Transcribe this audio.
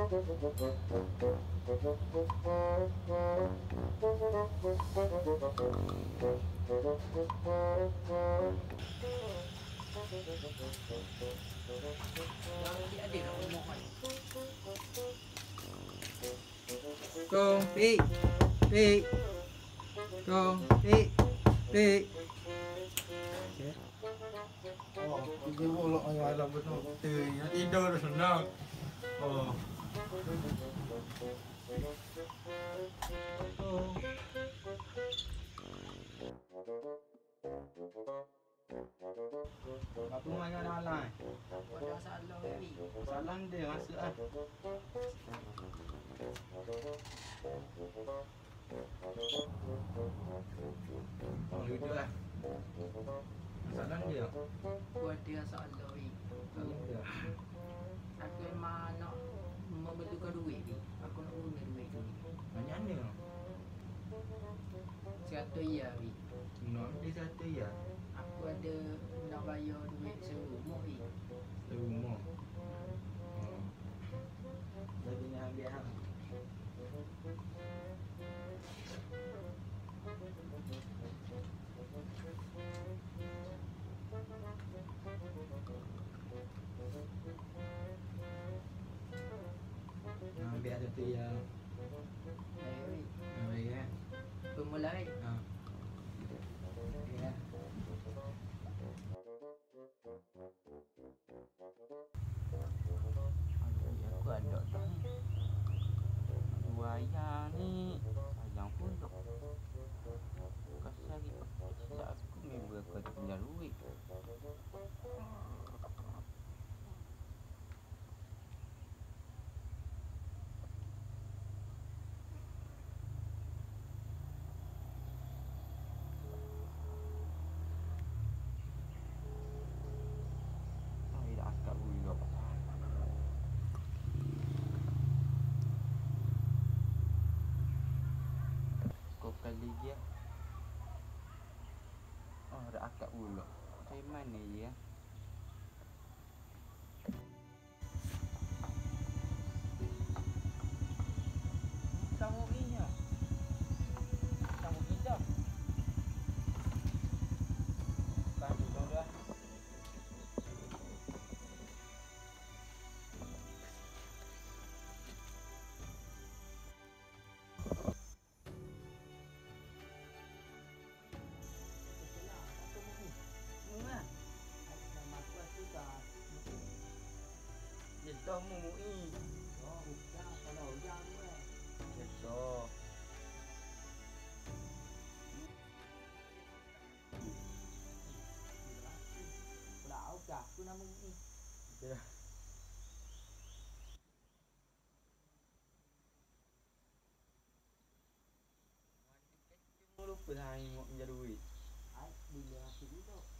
Con đi đi con đi đi. Oh, tiga bolok yang alam betul. Tidur senang. Oh. Aku main dengan lain. Ada salah ni. Salam dia masuk ah. Oh, gitu lah. Salam dia. Aku ada salah ni. Salam dia. Aku memang nak membetulkan duit ni. Aku nak guna duit tu ni. Banyak ni. 100 ya ni. Nom dia satu ya. Aku ada nak bayar duit serumah ni. Rumah. Oh. Jadi ni ambil hang. Ambil satu ya. Baik. Baik ya. Pemulai. Ha. Ya. Aku ada dah ni. Dua ayam ni sayang pun dok. Kasih lagi tak aku member aku ada punya duit. Dah akak pula. Kau kali dia. Oh, dah akak pula. Dari mana dia? Kamu ini ya? Kamu hijau? Bantu dong dah. Dah mu ni. Oh, dah kalau jam ni. Besok. Dah dah aku nama ni. Dah. Lupa dah ni mau menjadi duit. Ai bila aku duduk.